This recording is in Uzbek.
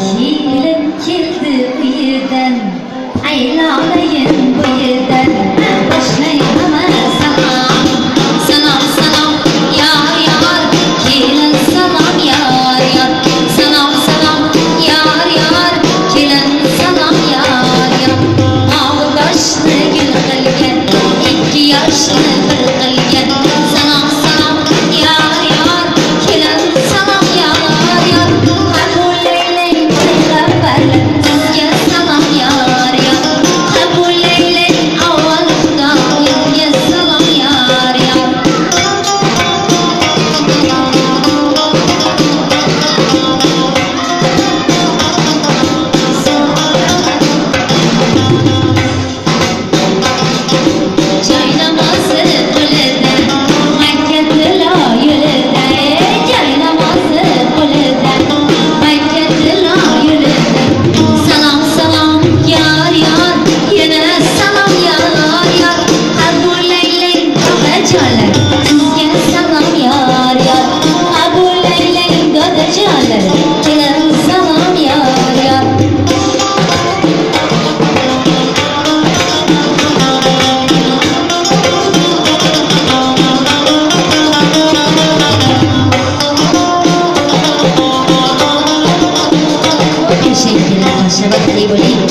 Şiirim keldi bu yerden, aylanayım bu yerden. Başlayın ama salam, salam salam yar yar, kelin salam yar yar. Salam salam yar yar, kelin salam yar yar. Ağdaşlı gül qilgan, 2 yaşlı bir qilgan. Salam salam yar yar, kelin salam yar yar. Qabul eylang payg'ambar, sizga salam yar yar. Qabul eylang avval Xudoyimga salam yar yar. Joy namozi qo'lida, Makka tilo yo'lida. Joy namozi qo'lida, Makka tilo yo'lida. Salom salom yar yar, yana salom yar yar. Qabul eylang otajonlar, sizga salom yar yar. Qabul eylang otajonlar, kelin salom yar yar. Teşekkürler, şabatli bo'ling.